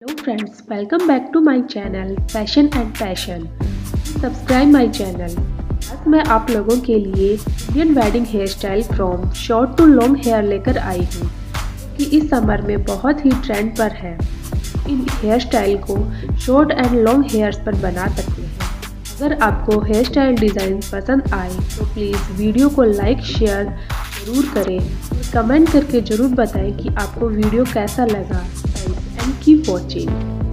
Hello friends, welcome back to my channel Fashion and Passion. Subscribe my channel. आज मैं आप लोगों के लिए Indian wedding hair style from short to long hair लेकर आई हूँ कि इस समर में बहुत ही ट्रेंड पर है। इन हेयर स्टाइल को शॉर्ट एंड लॉन्ग हेयर्स पर बना सकते हैं। अगर आपको हेयर स्टाइल डिज़ाइन पसंद आए तो प्लीज़ वीडियो को लाइक शेयर ज़रूर करें और कमेंट करके ज़रूर बताएं कि आपको वीडियो कैसा लगा। And keep watching.